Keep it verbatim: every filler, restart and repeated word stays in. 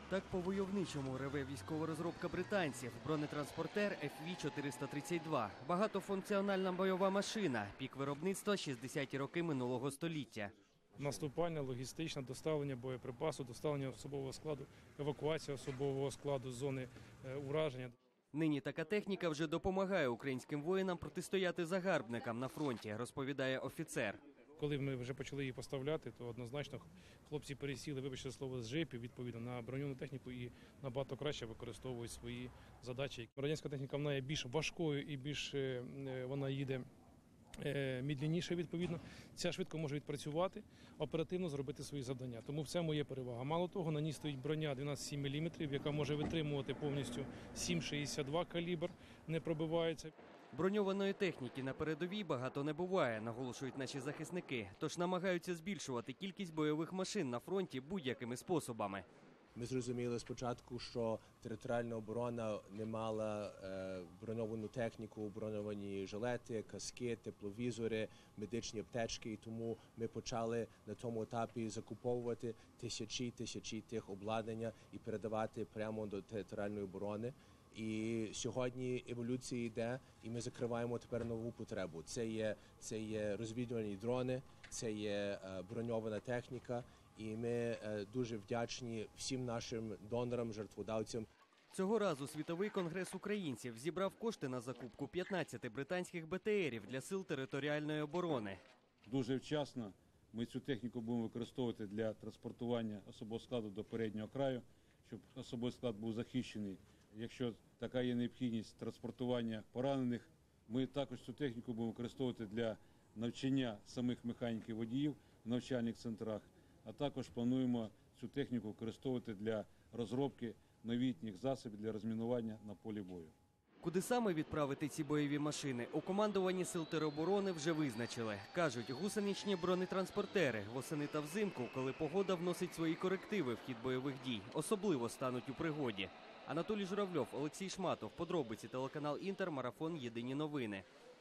Так по-войовничому реве військова розробка британців. Бронетранспортер еф ві чотириста тридцять два. Багатофункціональна бойова машина. Пік виробництва – шістдесяті роки минулого століття. Наступальне, логістичне, доставлення боєприпасу, доставлення особового складу, евакуація особового складу з зони ураження. Нині така техніка вже допомагає українським воїнам протистояти загарбникам на фронті, розповідає офіцер. Коли ми вже почали її поставляти, то однозначно хлопці пересіли, вибачте слово, з джипів, відповідно, на броньовану техніку і набагато краще використовують свої задачі. Радянська техніка вона є більш важкою і більш вона їде медленніше, відповідно. Ця швидко може відпрацювати, оперативно зробити свої завдання. Тому в цьому є перевага. Мало того, на ній стоїть броня дванадцять сім міліметрів, яка може витримувати повністю сім шістдесят два калібр, не пробивається. Броньованої техніки на передовій багато не буває, наголошують наші захисники. Тож намагаються збільшувати кількість бойових машин на фронті будь-якими способами. Ми зрозуміли спочатку, що територіальна оборона не мала е, броньовану техніку, броньовані жилети, каски, тепловізори, медичні аптечки. І тому ми почали на тому етапі закуповувати тисячі тисячі тих обладнання і передавати прямо до територіальної оборони. І сьогодні еволюція йде, і ми закриваємо тепер нову потребу. Це є, це є розвідувальні дрони, це є е, броньована техніка. І ми е, дуже вдячні всім нашим донорам, жертводавцям. Цього разу Світовий конгрес українців зібрав кошти на закупку п'ятнадцяти британських бе те ерів для сил територіальної оборони. Дуже вчасно ми цю техніку будемо використовувати для транспортування особового складу до переднього краю, щоб особовий склад був захищений. Якщо така є необхідність транспортування поранених, ми також цю техніку будемо використовувати для навчання самих механіків водіїв в навчальних центрах, а також плануємо цю техніку використовувати для розробки новітніх засобів для розмінування на полі бою. Куди саме відправити ці бойові машини, у командуванні сил тероборони вже визначили. Кажуть, гусеничні бронетранспортери восени та взимку, коли погода вносить свої корективи в хід бойових дій, особливо стануть у пригоді. Анатолій Журавльов, Олексій Шматов, подробиці, телеканал Інтер, марафон «Єдині новини».